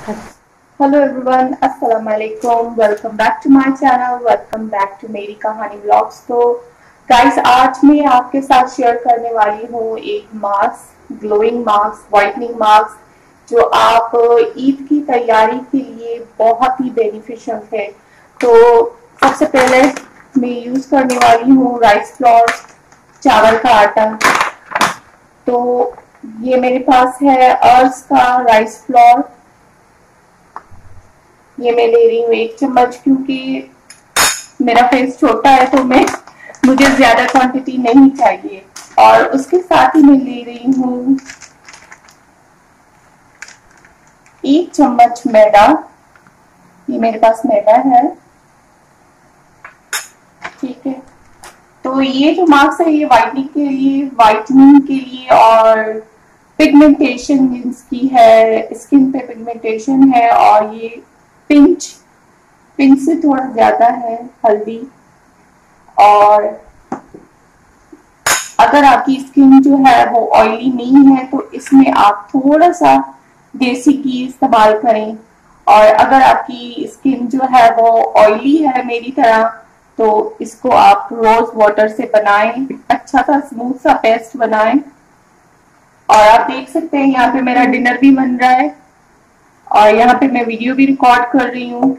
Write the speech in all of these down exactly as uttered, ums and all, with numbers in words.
Hello everyone, अस्सलाम वालेकुम। Welcome back to my channel, welcome back to मेरी कहानी व्लॉग्स। तो गाइस, आज मैं आपके साथ शेयर करने वाली हूँ एक mask, glowing mask, whitening mask, जो आप ईद की तैयारी के लिए बहुत ही बेनिफिशियल है। तो सबसे पहले मैं यूज करने वाली हूँ राइस फ्लोर, चावल का आटा। तो ये मेरे पास है अर्स का राइस फ्लोर। ये मैं ले रही हूँ एक चम्मच, क्योंकि मेरा फेस छोटा है तो मैं मुझे ज्यादा क्वांटिटी नहीं चाहिए। और उसके साथ ही मैं ले रही हूँ एक चम्मच मैदा। ये मेरे पास मैदा है, ठीक है। तो ये जो मास्क है ये व्हाइटनिंग के लिए, व्हाइटनिंग के लिए और पिगमेंटेशन जिसकी है, स्किन पे पिगमेंटेशन है। और ये पिंच पिंच से थोड़ा ज्यादा है हल्दी। और अगर आपकी स्किन जो है वो ऑयली नहीं है तो इसमें आप थोड़ा सा देसी घी इस्तेमाल करें। और अगर आपकी स्किन जो है वो ऑयली है मेरी तरह, तो इसको आप रोज वाटर से बनाएं, अच्छा सा स्मूथ सा पेस्ट बनाएं। और आप देख सकते हैं यहाँ पे मेरा डिनर भी बन रहा है और यहाँ पे मैं वीडियो भी रिकॉर्ड कर रही हूँ।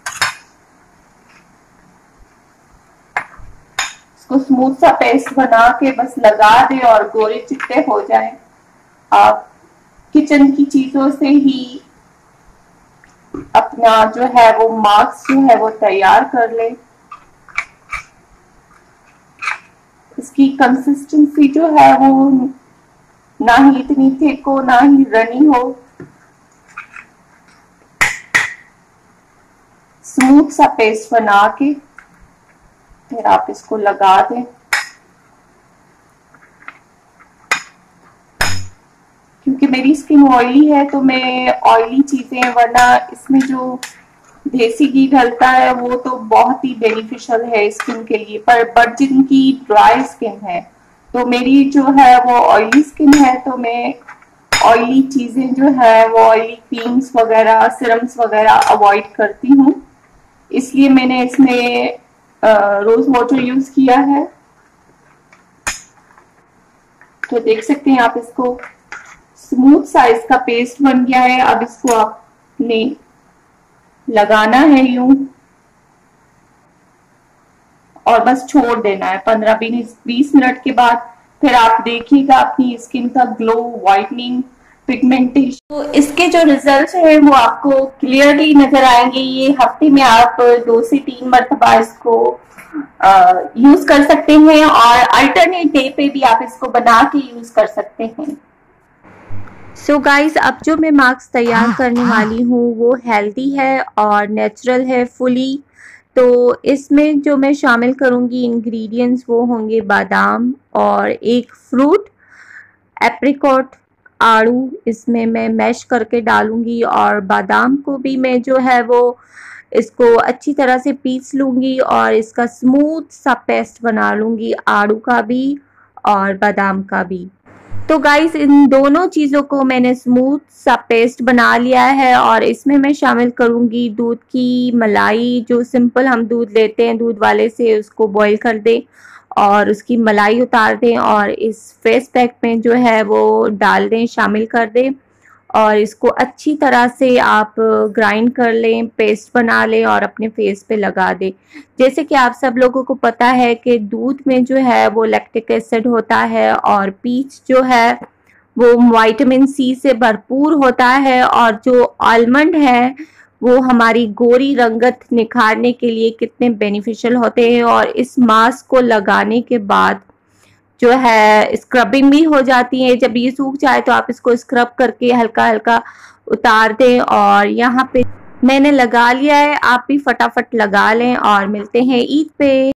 इसको स्मूथ सा पेस्ट बना के बस लगा दे और गोरे चिट्टे हो जाए। आप किचन की चीजों से ही अपना जो है वो मास्क जो है वो तैयार कर ले। इसकी कंसिस्टेंसी जो है वो ना ही इतनी थिक हो ना ही रनी हो, स्मूथ सा पेस्ट बना के फिर आप इसको लगा दें। क्योंकि मेरी स्किन ऑयली है तो मैं ऑयली चीजें, वरना इसमें जो देसी घी डलता है वो तो बहुत ही बेनिफिशियल है स्किन के लिए। पर बट जिनकी ड्राई स्किन है, तो मेरी जो है वो ऑयली स्किन है, तो मैं ऑयली चीजें जो है वो ऑयली क्रीम्स वगैरह, सिरम्स वगैरह अवॉइड करती हूँ। इसलिए मैंने इसमें रोज वाटर यूज किया है। तो देख सकते हैं आप, इसको स्मूथ साइज का पेस्ट बन गया है। अब इसको आपने लगाना है यूं और बस छोड़ देना है पंद्रह बीस मिनट के बाद। फिर आप देखिएगा अपनी स्किन का ग्लो, व्हाइटनिंग, पिगमेंटेशन। तो इसके जो रिजल्ट है वो आपको क्लियरली नजर आएंगे। ये हफ्ते में आप दो से तीन मरतबा इसको यूज कर सकते हैं और अल्टरनेट डे पे भी आप इसको बना के यूज कर सकते हैं। सो so गाइस, अब जो मैं मास्क तैयार करने वाली हूँ वो हेल्दी है और नेचुरल है फुली। तो इसमें जो मैं शामिल करूँगी इंग्रेडिएंट्स वो होंगे बादाम और एक फ्रूट एप्रिकॉट, आड़ू इसमें मैं मैश करके डालूंगी। और बादाम को भी मैं जो है वो इसको अच्छी तरह से पीस लूँगी और इसका स्मूथ सा पेस्ट बना लूँगी, आड़ू का भी और बादाम का भी। तो गाइस, इन दोनों चीज़ों को मैंने स्मूथ सा पेस्ट बना लिया है और इसमें मैं शामिल करूँगी दूध की मलाई। जो सिंपल हम दूध लेते हैं दूध वाले से, उसको बॉईल कर दें और उसकी मलाई उतार दें और इस फेस पैक में जो है वो डाल दें, शामिल कर दें। और इसको अच्छी तरह से आप ग्राइंड कर लें, पेस्ट बना लें और अपने फेस पे लगा दें। जैसे कि आप सब लोगों को पता है कि दूध में जो है वो लैक्टिक एसिड होता है और पीच जो है वो विटामिन सी से भरपूर होता है। और जो आलमंड है वो हमारी गोरी रंगत निखारने के लिए कितने बेनिफिशियल होते हैं। और इस मास्क को लगाने के बाद जो है स्क्रबिंग भी हो जाती है। जब ये सूख जाए तो आप इसको स्क्रब करके हल्का हल्का उतार दें। और यहाँ पे मैंने लगा लिया है, आप भी फटाफट लगा लें और मिलते हैं ईद पे।